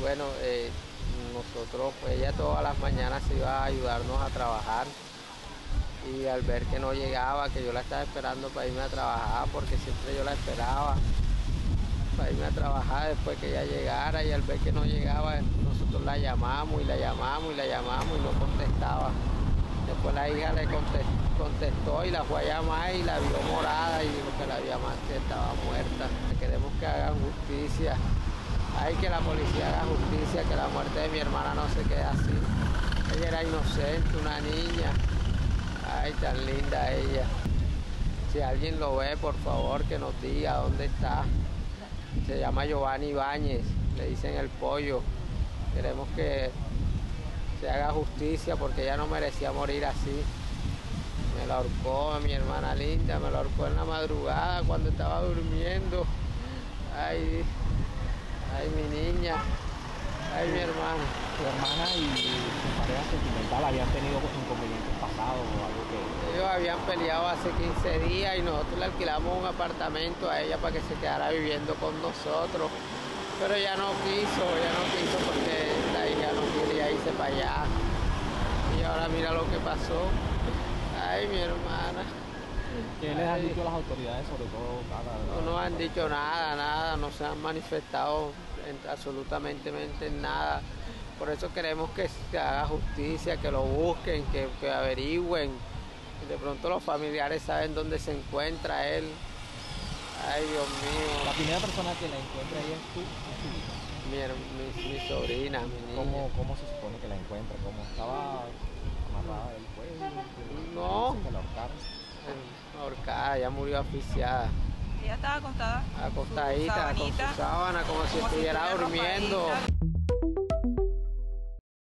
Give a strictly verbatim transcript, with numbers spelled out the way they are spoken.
bueno, eh, nosotros, pues ella todas las mañanas se iba a ayudarnos a trabajar y al ver que no llegaba, que yo la estaba esperando para irme a trabajar, porque siempre yo la esperaba para irme a trabajar después que ella llegara, y al ver que no llegaba, nosotros la llamamos y la llamamos y la llamamos y no contestaba. Después la hija le contestó, contestó y la fue a llamar y la vio morada y dijo que la había más que estaba muerta. Queremos que hagan justicia. Hay que la policía haga justicia, que la muerte de mi hermana no se quede así. Ella era inocente, una niña. Ay, tan linda ella. Si alguien lo ve, por favor, que nos diga dónde está. Se llama Giovanni Ibáñez, le dicen el pollo. Queremos que se haga justicia porque ella no merecía morir así. Me la ahorcó mi hermana linda, me la ahorcó en la madrugada cuando estaba durmiendo. Ay, ay, mi niña, ay, mi hermana. ¿Tu hermana y su pareja sentimental habían tenido inconvenientes pasados o algo que...? Ellos habían peleado hace quince días y nosotros le alquilamos un apartamento a ella para que se quedara viviendo con nosotros. Pero ella no quiso, ella no quiso porque la hija no quería irse para allá. Y ahora mira lo que pasó. Ay, mi hermana. ¿Qué les han dicho las autoridades sobre todo? Nada, No nos han dicho nada, nada, no se han manifestado en, absolutamente en nada. Por eso queremos que se haga justicia, que lo busquen, que, que averigüen. De pronto los familiares saben dónde se encuentra él. Ay, Dios mío. La primera persona que la encuentra ahí es tú, mi, mi, mi sobrina, mi niña. ¿Cómo, ¿Cómo se supone que la encuentra? ¿Cómo estaba amarrada del cuello? No. Que la ahorcaron. Ahorcada, ya murió asfixiada. Ella estaba acostada. Acostadita, con su sábana, como si estuviera durmiendo.